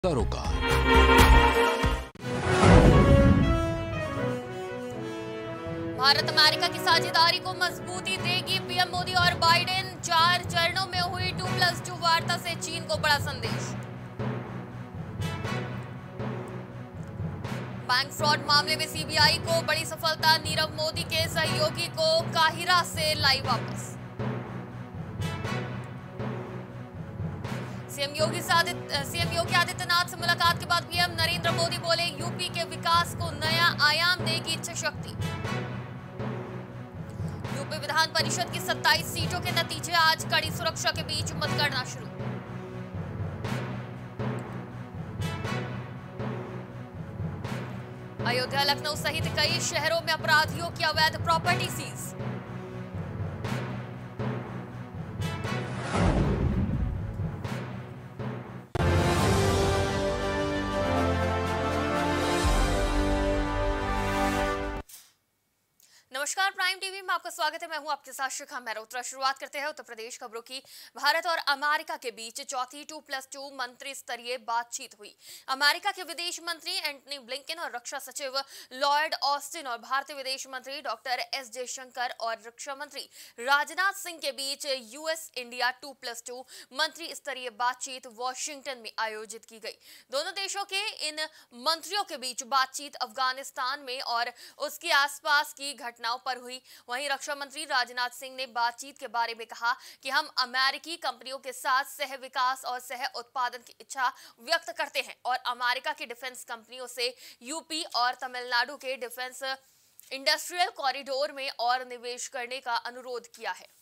सरोकार। भारत अमेरिका की साझेदारी को मजबूती देगी पीएम मोदी और बाइडेन। 4 चरणों में हुई 2+2 वार्ता से चीन को बड़ा संदेश। बैंक फ्रॉड मामले में सीबीआई को बड़ी सफलता। नीरव मोदी के सहयोगी को काहिरा से लाई वापस। सीएम योगी आदित्यनाथ से मुलाकात के बाद पीएम नरेंद्र मोदी बोले, यूपी के विकास को नया आयाम देगी इच्छा शक्ति। यूपी विधान परिषद की 27 सीटों के नतीजे आज कड़ी सुरक्षा के बीच मतगणना शुरू। अयोध्या, लखनऊ सहित कई शहरों में अपराधियों की अवैध प्रॉपर्टी सीज। नमस्कार, प्राइम टीवी में आपका स्वागत है। मैं हूं आपके साथ शिखा मेहरोत्रा। शुरुआत करते हैं उत्तर प्रदेश खबरों की। भारत और अमेरिका के बीच चौथी 2+2 मंत्री स्तरीय बातचीत हुई। अमेरिका के विदेश मंत्री एंटनी ब्लिंकन और रक्षा सचिव लॉयड ऑस्टिन और भारतीय विदेश मंत्री डॉक्टर एस जयशंकर और रक्षा मंत्री राजनाथ सिंह के बीच यूएस इंडिया 2+2 मंत्री स्तरीय बातचीत वॉशिंगटन में आयोजित की गई। दोनों देशों के इन मंत्रियों के बीच बातचीत अफगानिस्तान में और उसके आसपास की घटनाओं पर हुई। वहीं रक्षा मंत्री राजनाथ सिंह ने बातचीत के बारे में कहा कि हम अमेरिकी कंपनियों के साथ सह विकास और सह उत्पादन की इच्छा व्यक्त करते हैं और अमेरिका की डिफेंस कंपनियों से यूपी और तमिलनाडु के डिफेंस इंडस्ट्रियल कॉरिडोर में और निवेश करने का अनुरोध किया है।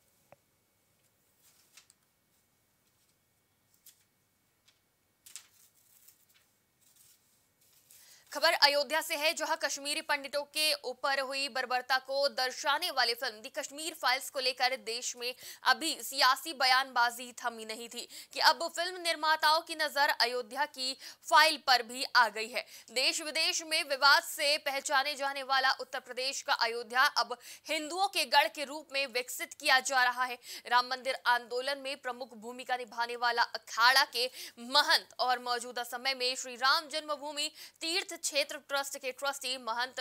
खबर अयोध्या से है, जहां कश्मीरी पंडितों के ऊपर हुई बर्बरता को दर्शाने वाली फिल्म दी कश्मीर फाइल्स को लेकर देश में अभी सियासी बयानबाजी थमी नहीं थी कि अब फिल्म निर्माताओं की नजर अयोध्या की फाइल पर भी आ गई है। देश विदेश में विवाद से पहचाने जाने वाला उत्तर प्रदेश का अयोध्या अब हिंदुओं के गढ़ के रूप में विकसित किया जा रहा है। राम मंदिर आंदोलन में प्रमुख भूमिका निभाने वाला अखाड़ा के महंत और मौजूदा समय में श्री राम जन्मभूमि तीर्थ क्षेत्र ट्रस्ट के ट्रस्टी महंत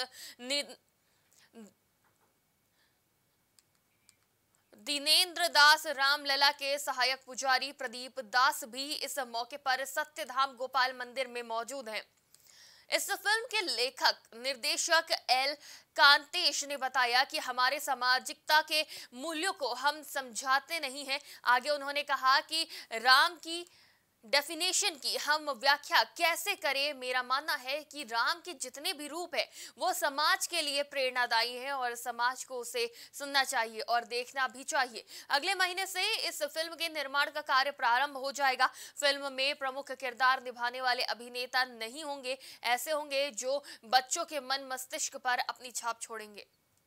दिनेंद्र दास रामलला के सहायक पुजारी प्रदीप दास भी इस मौके पर सत्यधाम गोपाल मंदिर में मौजूद हैं। इस फिल्म के लेखक निर्देशक एल कांतेश ने बताया कि हमारे सामाजिकता के मूल्यों को हम समझाते नहीं हैं। आगे उन्होंने कहा कि राम की डेफिनेशन की हम व्याख्या कैसे करें। मेरा मानना है कि राम के जितने भी रूप है वो समाज के लिए प्रेरणादायी है और समाज को उसे सुनना चाहिए और देखना भी चाहिए। अगले महीने से इस फिल्म के निर्माण का कार्य प्रारंभ हो जाएगा। फिल्म में प्रमुख किरदार निभाने वाले अभिनेता नहीं होंगे, ऐसे होंगे जो बच्चों के मन मस्तिष्क पर अपनी छाप छोड़ेंगे।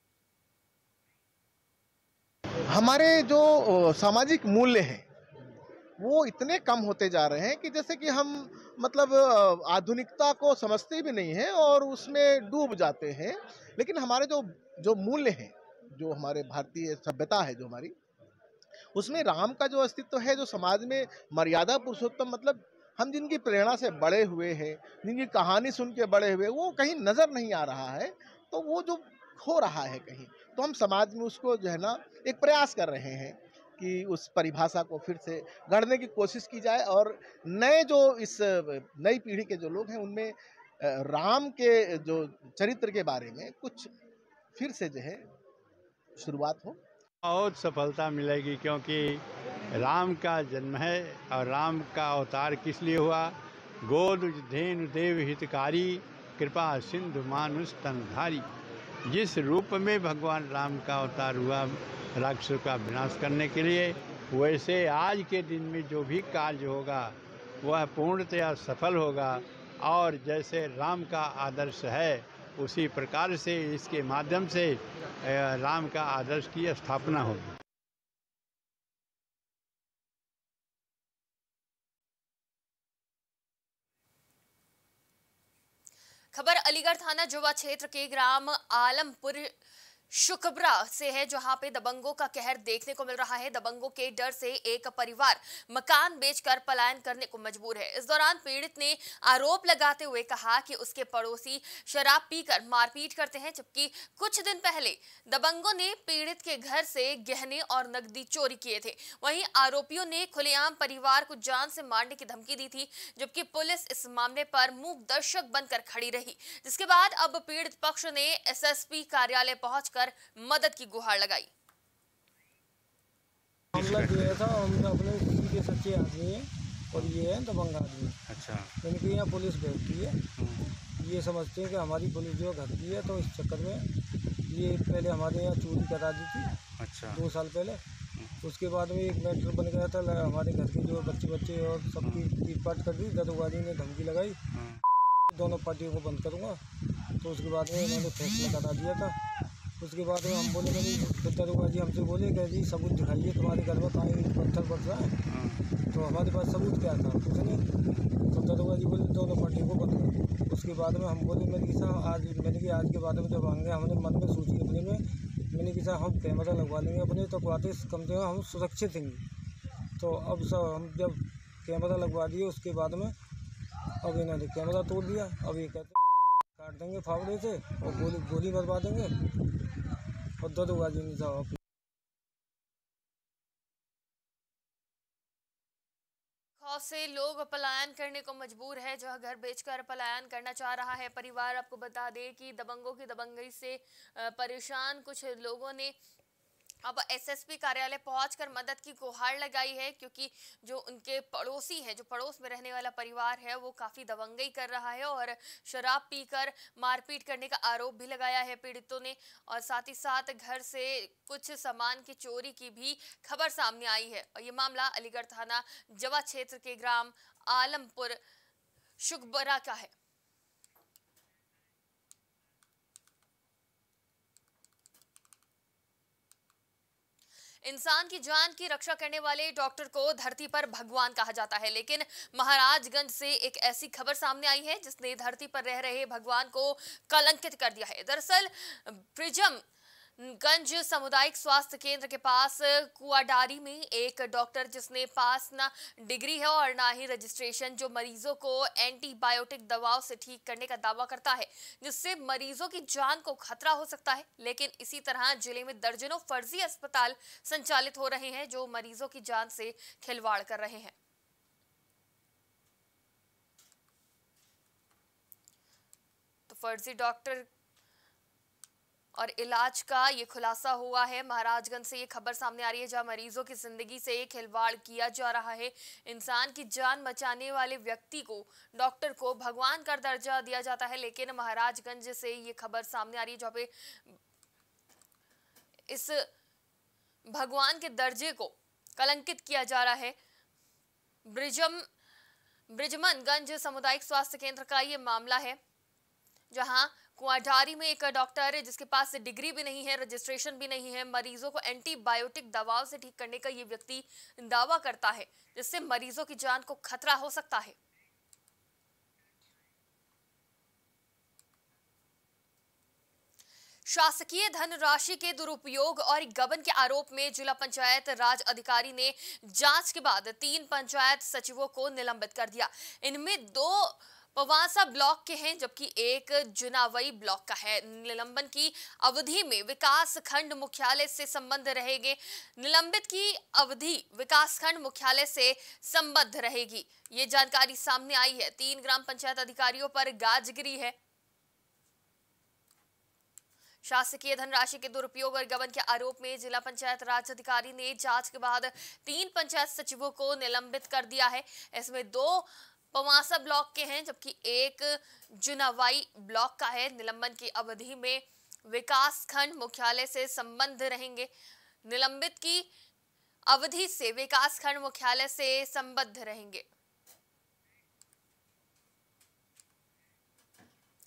हमारे जो सामाजिक मूल्य हैं वो इतने कम होते जा रहे हैं कि जैसे कि हम मतलब आधुनिकता को समझते भी नहीं हैं और उसमें डूब जाते हैं। लेकिन हमारे जो जो मूल्य हैं, जो हमारे भारतीय सभ्यता है जो हमारी, उसमें राम का जो अस्तित्व है, जो समाज में मर्यादा पुरुषोत्तम मतलब हम जिनकी प्रेरणा से बड़े हुए हैं, जिनकी कहानी सुन के बड़े हुए, वो कहीं नज़र नहीं आ रहा है। तो वो जो खो रहा है कहीं, तो हम समाज में उसको जो है ना एक प्रयास कर रहे हैं कि उस परिभाषा को फिर से गढ़ने की कोशिश की जाए और नए जो इस नई पीढ़ी के जो लोग हैं उनमें राम के जो चरित्र के बारे में कुछ फिर से जो है शुरुआत हो। बहुत सफलता मिलेगी क्योंकि राम का जन्म है और राम का अवतार किस लिए हुआ। गोद धेनु देव हितकारी, कृपा सिंधु मानुष तनधारी। जिस रूप में भगवान राम का अवतार हुआ राक्षसों का विनाश करने के लिए, वैसे आज के दिन में जो भी कार्य होगा वह पूर्णतया सफल होगा और जैसे राम का आदर्श है उसी प्रकार से इसके माध्यम से राम का आदर्श की स्थापना होगी। खबर अलीगढ़ थाना जुवा क्षेत्र के ग्राम आलमपुर शुकबरा से है, जहां पे दबंगों का कहर देखने को मिल रहा है। दबंगों के डर से एक परिवार मकान बेचकर पलायन करने को मजबूर है। इस दौरान पीड़ित ने आरोप लगाते हुए कहा कि उसके पड़ोसी शराब पीकर मारपीट करते हैं, जबकि कुछ दिन पहले दबंगों ने पीड़ित के घर से गहने और नकदी चोरी किए थे। वहीं आरोपियों ने खुलेआम परिवार को जान से मारने की धमकी दी थी, जबकि पुलिस इस मामले पर मूक दर्शक बनकर खड़ी रही, जिसके बाद अब पीड़ित पक्ष ने एसएसपी कार्यालय पहुंचकर मदद की गुहार लगाई। मामला किया था, हम अपने सीधे सच्चे आदमी हैं और ये है दबंग आदमी। अच्छा। इनके यहाँ पुलिस बैठती है, ये समझते हैं कि हमारी पुलिस जो घर की है, तो इस चक्कर में ये पहले हमारे यहाँ चोरी करा दी थी। अच्छा। 2 साल पहले। उसके बाद में एक मैटर बन गया था, हमारे घर के जो बच्चे और सबकी पीट-पाट कर दी, दरोगाजी ने धमकी लगाई, दोनों पार्टियों को बंद करूँगा। तो उसके बाद में उन्होंने फैसला करा दिया था। उसके बाद में हम बोले नहीं, दरोगाजी हमसे बोले कि जी सबूत दिखाइए, तुम्हारे घर में कहीं पत्थर पड़ रहा है। तो हमारे पास सबूत क्या था, कुछ नहीं। तो दरोगाजी बोले दोनों पार्टियों को बंद करो। उसके बाद में हम बोले मैंने कि आज के बाद में जब आएंगे, हमने मन में सोची अपने में, मैंने कि हम कैमरा लगवा लेंगे अपने, तो बातें कम से कम हम सुरक्षित रहेंगे। तो अब सब हम जब कैमरा लगवा दिए, उसके बाद में अब इन्होंने कैमरा तोड़ दिया। अब ये कहते काट देंगे फावड़े से और गोली मरवा देंगे और दरोगाजी नहीं था। खौफ से लोग पलायन करने को मजबूर है, जहां घर बेचकर पलायन करना चाह रहा है परिवार। आपको बता दें कि दबंगों की दबंगई से परेशान कुछ लोगों ने अब एसएसपी कार्यालय पहुंचकर मदद की गुहार लगाई है, क्योंकि जो उनके पड़ोसी हैं, जो पड़ोस में रहने वाला परिवार है, वो काफी दबंगई कर रहा है और शराब पीकर मारपीट करने का आरोप भी लगाया है पीड़ितों ने। और साथ ही साथ घर से कुछ सामान की चोरी की भी खबर सामने आई है। और ये मामला अलीगढ़ थाना जवा क्षेत्र के ग्राम आलमपुर शुकबरा का है। इंसान की जान की रक्षा करने वाले डॉक्टर को धरती पर भगवान कहा जाता है, लेकिन महाराजगंज से एक ऐसी खबर सामने आई है जिसने धरती पर रह रहे भगवान को कलंकित कर दिया है। दरअसल ब्रिजमगंज सामुदायिक स्वास्थ्य केंद्र के पास कुआडारी में एक डॉक्टर, जिसने पास ना डिग्री है और ना ही रजिस्ट्रेशन, जो मरीजों को एंटीबायोटिक दवाओं से ठीक करने का दावा करता है, जिससे मरीजों की जान को खतरा हो सकता है। लेकिन इसी तरह जिले में दर्जनों फर्जी अस्पताल संचालित हो रहे हैं जो मरीजों की जान से खिलवाड़ कर रहे हैं। तो फर्जी डॉक्टर और इलाज का ये खुलासा हुआ है। महाराजगंज से ये खबर सामने आ रही है, जहां मरीजों की जिंदगी से खिलवाड़ किया जा रहा है। इंसान की जान बचाने वाले व्यक्ति को, डॉक्टर को भगवान का दर्जा दिया जाता है, लेकिन महाराजगंज से ये खबर सामने आ रही है जहां पे इस भगवान के दर्जे को कलंकित किया जा रहा है। ब्रिजमनगंज सामुदायिक स्वास्थ्य केंद्र का ये मामला है, जहां कुआडारी में एक डॉक्टर है जिसके पास डिग्री भी नहीं है, रजिस्ट्रेशन भी नहीं है, मरीजों को एंटीबायोटिक दवाओं से ठीक करने का ये व्यक्ति दावा करता है, जिससे मरीजों की जान को खतरा हो सकता है। शासकीय धनराशि के दुरुपयोग और गबन के आरोप में जिला पंचायत राज अधिकारी ने जांच के बाद 3 पंचायत सचिवों को निलंबित कर दिया। इनमें 2 पवासा ब्लॉक के हैं, जबकि एक जुनावई ब्लॉक का है। निलंबन की अवधि में विकास खंड मुख्यालय से संबंध रहेंगे। निलंबित की अवधि विकास खंड मुख्यालय से संबद्ध रहेगी, ये जानकारी सामने आई है। 3 ग्राम पंचायत अधिकारियों पर गाजगिरी है। शासकीय धनराशि के दुरुपयोग और गबन के आरोप में जिला पंचायत राज अधिकारी ने जांच के बाद 3 पंचायत सचिवों को निलंबित कर दिया है। इसमें 2 पवासा ब्लॉक के हैं, जबकि एक जुनावाई ब्लॉक का है। निलंबन की अवधि में विकास खंड मुख्यालय से संबंध रहेंगे। निलंबित की अवधि से विकास खंड मुख्यालय से संबद्ध रहेंगे।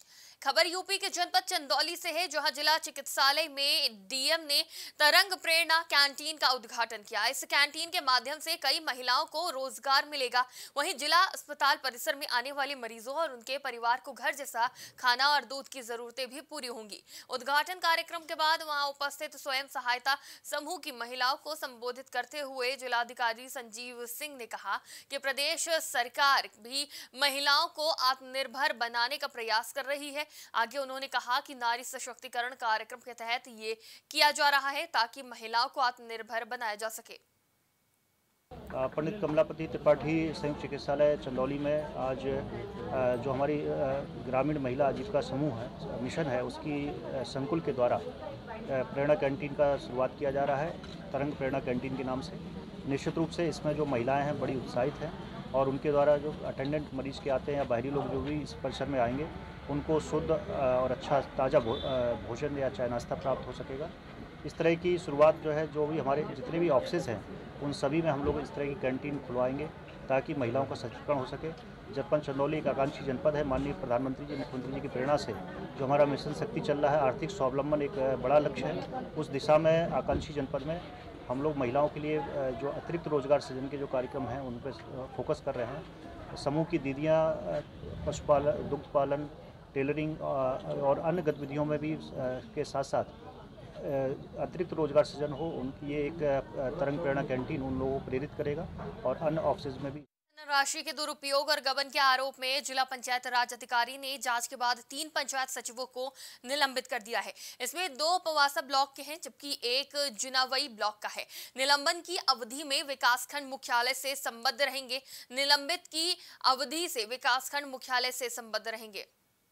खबर यूपी के जनपद चंदौली से है, जहां जिला चिकित्सालय में डीएम ने तरंग प्रेरणा कैंटीन का उद्घाटन किया। इस कैंटीन के माध्यम से कई महिलाओं को रोजगार मिलेगा। वहीं जिला अस्पताल परिसर में आने वाले मरीजों और उनके परिवार को घर जैसा खाना और दूध की जरूरतें भी पूरी होंगी। उद्घाटन कार्यक्रम के बाद वहां उपस्थित स्वयं सहायता समूह की महिलाओं को संबोधित करते हुए जिलाधिकारी संजीव सिंह ने कहा कि प्रदेश सरकार भी महिलाओं को आत्मनिर्भर बनाने का प्रयास कर रही है। आगे उन्होंने कहा कि नारी सशक्तिकरण कार्यक्रम के तहत ये किया जा रहा है ताकि महिलाओं को आत्मनिर्भर बनाया जा सके। पंडित कमलापति त्रिपाठी संयुक्त चिकित्सालय चंदौली में आज जो हमारी ग्रामीण महिला आजीविका समूह है, मिशन है, उसकी संकुल के द्वारा प्रेरणा कैंटीन का शुरुआत किया जा रहा है, तरंग प्रेरणा कैंटीन के नाम से। निश्चित रूप से इसमें जो महिलाएं हैं बड़ी उत्साहित हैं और उनके द्वारा जो अटेंडेंट मरीज के आते हैं या बाहरी लोग जो भी इस परिसर में आएंगे उनको शुद्ध और अच्छा ताज़ा भोजन या चाय नाश्ता प्राप्त हो सकेगा। इस तरह की शुरुआत जो है, जो भी हमारे जितने भी ऑफिसेज हैं उन सभी में हम लोग इस तरह की कैंटीन खुलवाएंगे ताकि महिलाओं का सशक्तिकरण हो सके। जनपद चंदौली एक आकांक्षी जनपद है। माननीय प्रधानमंत्री जी, मुख्यमंत्री जी की प्रेरणा से जो हमारा मिशन शक्ति चल रहा है, आर्थिक स्वावलंबन एक बड़ा लक्ष्य है। उस दिशा में आकांक्षी जनपद में हम लोग महिलाओं के लिए जो अतिरिक्त रोजगार सृजन के जो कार्यक्रम हैं उन पर फोकस कर रहे हैं। समूह की दीदियाँ पशुपालन, दुग्ध पालन, टेलरिंग और अन्य गतिविधियों में भी के साथ साथ अतिरिक्त रोजगार सृजन हो, उनकी ये एक तरंग प्रेरणा कैंटीन उन लोगों को प्रेरित करेगा। और अन्य ऑफिस में भी राशि के दुरुपयोग और गबन के आरोप में जिला पंचायत राज अधिकारी ने जांच के बाद 3 पंचायत सचिवों को निलंबित कर दिया है। इसमें 2 पवासा ब्लॉक के हैं जबकि 1 जुनावई ब्लॉक का है। निलंबन की अवधि में विकासखंड मुख्यालय से संबद्ध रहेंगे। निलंबित की अवधि से विकासखंड मुख्यालय से संबद्ध रहेंगे।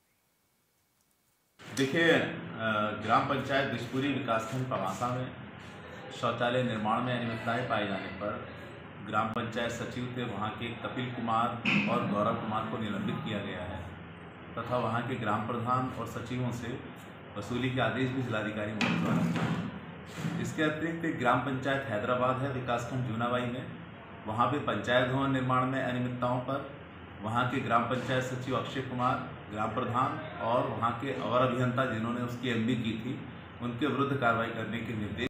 देखिए, ग्राम पंचायत बिशपुरी विकासखंड पवासा में शौचालय निर्माण में अनियमितताएं पाए जाने पर ग्राम पंचायत सचिव थे वहाँ के कपिल कुमार और गौरव कुमार को निलंबित किया गया है तथा वहाँ के ग्राम प्रधान और सचिवों से वसूली के आदेश भी जिलाधिकारी महोदय द्वारा। इसके अतिरिक्त ग्राम पंचायत हैदराबाद है विकासखंड जूनाबाई में, वहाँ पे पंचायत भवन निर्माण में अनियमितताओं पर वहाँ के ग्राम पंचायत सचिव अक्षय कुमार, ग्राम प्रधान और वहाँ के अवर अभियंता जिन्होंने उसकी एमबी की थी, उनके विरुद्ध कार्रवाई करने के निर्देश।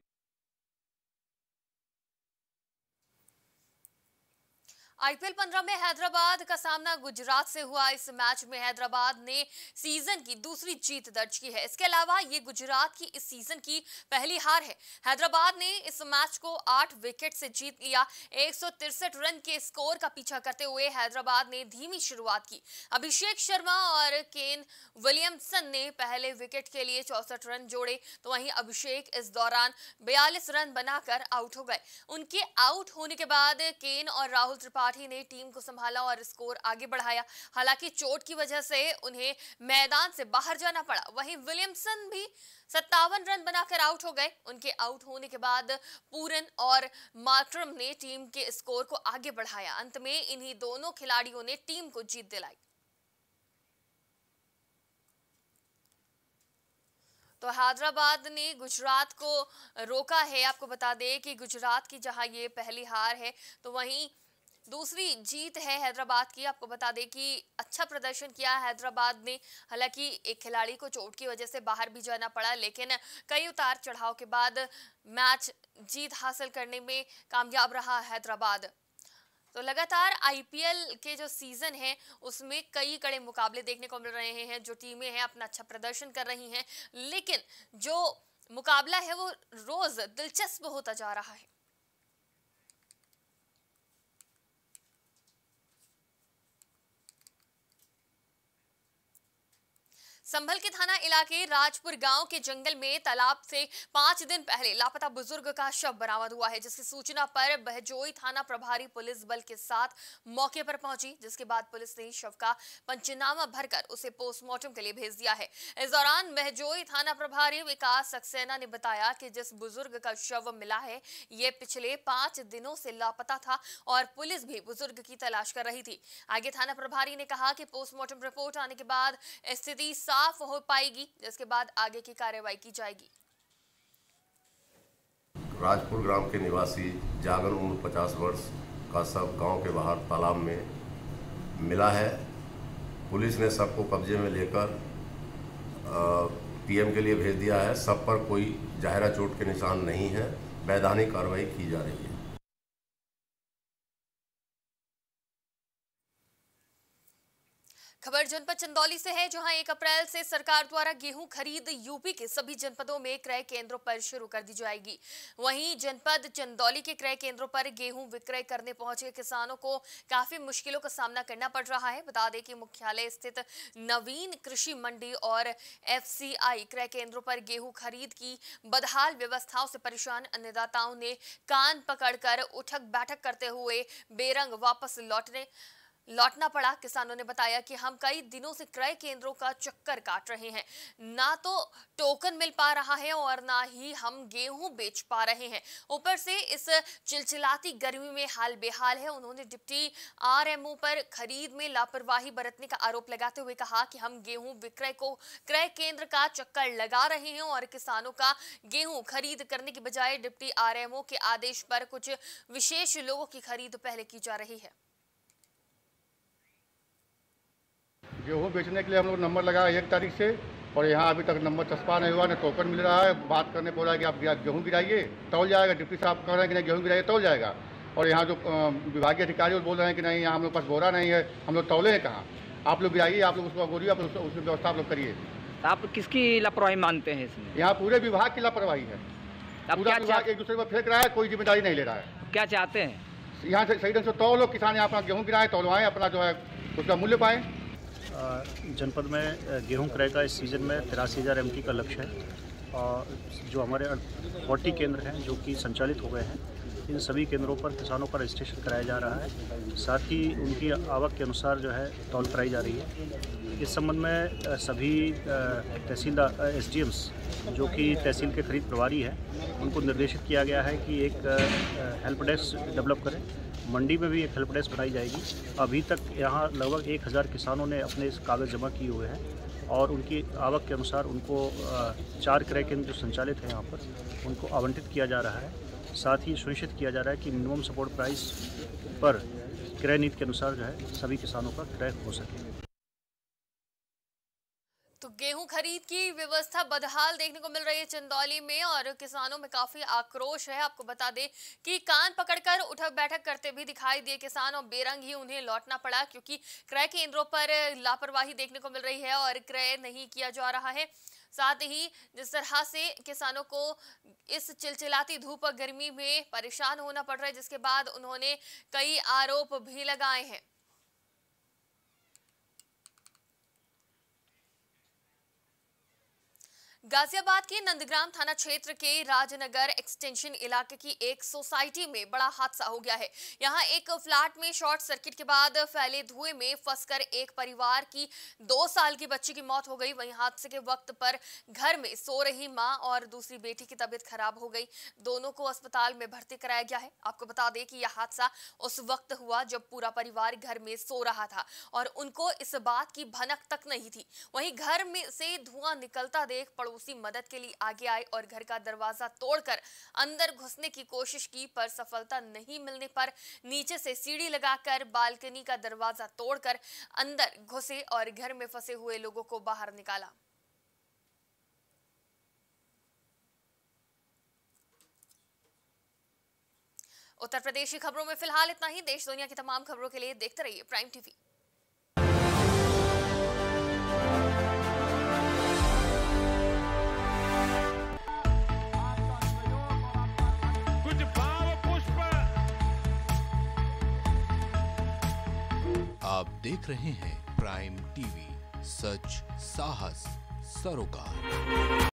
आईपीएल 15 में हैदराबाद का सामना गुजरात से हुआ। इस मैच में हैदराबाद ने सीजन की दूसरी जीत दर्ज की है। इसके अलावा ये गुजरात की इस सीजन की पहली हार है। हैदराबाद ने इस मैच को 8 विकेट से जीत लिया। 163 रन के स्कोर का पीछा करते हुए हैदराबाद ने धीमी शुरुआत की। अभिषेक शर्मा और केन विलियमसन ने पहले विकेट के लिए 64 रन जोड़े, तो वहीं अभिषेक इस दौरान 42 रन बनाकर आउट हो गए। उनके आउट होने के बाद केन और राहुल त्रिपाठी ने टीम को संभाला और स्कोर आगे बढ़ाया। हालांकि चोट की वजह से उन्हें मैदान से बाहर जाना पड़ा। वहीं विलियमसन भी 57 रन बनाकर आउट हो गए। उनके आउट होने के बाद पूरन और मार्क्रम ने टीम के स्कोर को आगे बढ़ाया। अंत में इन्हीं दोनों खिलाड़ियों ने टीम को जीत दिलाई। तो हैदराबाद ने गुजरात को रोका है। आपको बता दें कि गुजरात की जहां ये पहली हार है तो वहीं दूसरी जीत है हैदराबाद की। आपको बता दें कि अच्छा प्रदर्शन किया हैदराबाद ने। हालांकि एक खिलाड़ी को चोट की वजह से बाहर भी जाना पड़ा, लेकिन कई उतार चढ़ाव के बाद मैच जीत हासिल करने में कामयाब रहा हैदराबाद। तो लगातार आईपीएल के जो सीजन है उसमें कई कड़े मुकाबले देखने को मिल रहे हैं। जो टीमें हैं अपना अच्छा प्रदर्शन कर रही हैं, लेकिन जो मुकाबला है वो रोज दिलचस्प होता जा रहा है। संभल के थाना इलाके राजपुर गांव के जंगल में तालाब से 5 दिन पहले लापता बुजुर्ग का शव बरामद हुआ है, जिसकी सूचना पर बहजोई थाना प्रभारी पुलिस बल के साथ मौके पर पहुंची, जिसके बाद पुलिस ने शव का पंचनामा भरकर उसे पोस्टमार्टम के लिए भेज दिया है। इस दौरान बहजोई थाना प्रभारी विकास सक्सेना ने बताया कि जिस बुजुर्ग का शव मिला है ये पिछले 5 दिनों से लापता था और पुलिस भी बुजुर्ग की तलाश कर रही थी। आगे थाना प्रभारी ने कहा कि पोस्टमार्टम रिपोर्ट आने के बाद स्थिति साफ हो पाएगी, जिसके बाद आगे की कार्रवाई की जाएगी। राजपुर ग्राम के निवासी जागन उम्र 50 वर्ष का शव गांव के बाहर तालाब में मिला है। पुलिस ने शव को कब्जे में लेकर पीएम के लिए भेज दिया है। सब पर कोई जाहिरा चोट के निशान नहीं है। वैधानिक कार्रवाई की जा रही है। खबर जनपद चंदौली से है, जहां 1 अप्रैल से सरकार द्वारा गेहूं खरीद यूपी के सभी जनपदों में क्रय केंद्रों पर शुरू कर दी जाएगी। वहीं जनपद चंदौली के क्रय केंद्रों पर गेहूं विक्रय करने पहुंचे किसानों को काफी मुश्किलों का सामना करना पड़ रहा है। बता दें कि मुख्यालय स्थित नवीन कृषि मंडी और FCI क्रय केंद्रों पर गेहूं खरीद की बदहाल व्यवस्थाओं से परेशान अन्नदाताओं ने कान पकड़कर उठक बैठक करते हुए बेरंग वापस लौटना पड़ा। किसानों ने बताया कि हम कई दिनों से क्रय केंद्रों का चक्कर काट रहे हैं, ना तो टोकन मिल पा रहा है और ना ही हम गेहूं बेच पा रहे हैं। ऊपर से इस चिलचिलाती गर्मी में हाल बेहाल है। उन्होंने डिप्टी RMO पर खरीद में लापरवाही बरतने का आरोप लगाते हुए कहा कि हम गेहूं विक्रय को क्रय केंद्र का चक्कर लगा रहे हैं और किसानों का गेहूं खरीद करने की बजाय डिप्टी RMO के आदेश पर कुछ विशेष लोगों की खरीद पहले की जा रही है। गेहूँ बेचने के लिए हम लोग नंबर लगाया 1 तारीख से, और यहाँ अभी तक नंबर चस्पा नहीं हुआ, न टोकन मिल रहा है। बात करने बोला कि आप गेहूँ गिराइए तौल जाएगा। डिप्टी साहब कह रहे हैं कि नहीं गेहूँ गिराइए तौल जाएगा, और यहाँ जो विभागीय अधिकारी बोल रहे हैं कि नहीं यहाँ हम लोग पास बोरा नहीं है, हम लोग तौले हैं कहाँ। आप लोग गिराइए, आप लोग उसको बोलिए, आप उसकी व्यवस्था आप लोग करिए। आप किसकी लापरवाही मानते हैं इसमें? यहाँ पूरे विभाग की लापरवाही है। पूरा विभाग एक दूसरे पर फेंक रहा है, कोई जिम्मेदारी नहीं ले रहा है। क्या चाहते हैं? यहाँ से सही ढंग से तौलो, किसान यहाँ अपना गेहूँ गिराएं, तौलवाएं, अपना जो है उसका मूल्य पाएँ। जनपद में गेहूं क्रय का इस सीज़न में 83,000 MT का लक्ष्य है, और जो हमारे 40 केंद्र हैं जो कि संचालित हो गए हैं, इन सभी केंद्रों पर किसानों का रजिस्ट्रेशन कराया जा रहा है। साथ ही उनकी आवक के अनुसार जो है तौल कराई जा रही है। इस संबंध में सभी तहसीलदार SDMs जो कि तहसील के खरीद प्रभारी हैं, उनको निर्देशित किया गया है कि एक हेल्प डेस्क डेवलप करें। मंडी में भी एक हेल्प डेस्क बनाई जाएगी। अभी तक यहाँ लगभग 1000 किसानों ने अपने इस कागज़ जमा किए हुए हैं, और उनकी आवक के अनुसार उनको 4 क्रय केंद्र जो संचालित हैं यहाँ पर, उनको आवंटित किया जा रहा है। साथ ही सुनिश्चित किया जा रहा है कि मिनिमम सपोर्ट प्राइस पर क्रय नीति के अनुसार जो है सभी किसानों का क्रय हो सके। तो गेहूं खरीद की व्यवस्था बदहाल देखने को मिल रही है चंदौली में, और किसानों में काफी आक्रोश है। आपको बता दें कि कान पकड़कर उठक बैठक करते भी दिखाई दिए किसान, और बेरंग ही उन्हें लौटना पड़ा क्योंकि क्रय केंद्रों पर लापरवाही देखने को मिल रही है और क्रय नहीं किया जा रहा है। साथ ही जिस तरह से किसानों को इस चिलचिलाती धूप और गर्मी में परेशान होना पड़ रहा है, जिसके बाद उन्होंने कई आरोप भी लगाए हैं। गाजियाबाद के नंदग्राम थाना क्षेत्र के राजनगर एक्सटेंशन इलाके की एक सोसाइटी में बड़ा हादसा हो गया है। यहां एक फ्लैट में शॉर्ट सर्किट के बाद फैले धुएं में फंसकर एक परिवार की 2 साल की बच्ची की मौत हो गई। वहीं हादसे के वक्त पर घर में सो रही मां और दूसरी बेटी की तबीयत खराब हो गई। दोनों को अस्पताल में भर्ती कराया गया है। आपको बता दें कि यह हादसा उस वक्त हुआ जब पूरा परिवार घर में सो रहा था और उनको इस बात की भनक तक नहीं थी। वहीं घर में से धुआं निकलता देख पड़ोसी मदद के लिए आगे आए और घर का दरवाजा तोड़कर अंदर घुसने की कोशिश की, पर सफलता नहीं मिलने पर नीचे से सीढ़ी लगाकर बालकनी का दरवाजा तोड़कर अंदर घुसे और घर में फंसे हुए लोगों को बाहर निकाला। उत्तर प्रदेश की खबरों में फिलहाल इतना ही। देश दुनिया की तमाम खबरों के लिए देखते रहिए प्राइम टीवी। आप देख रहे हैं प्राइम टीवी, सच साहस सरोकार।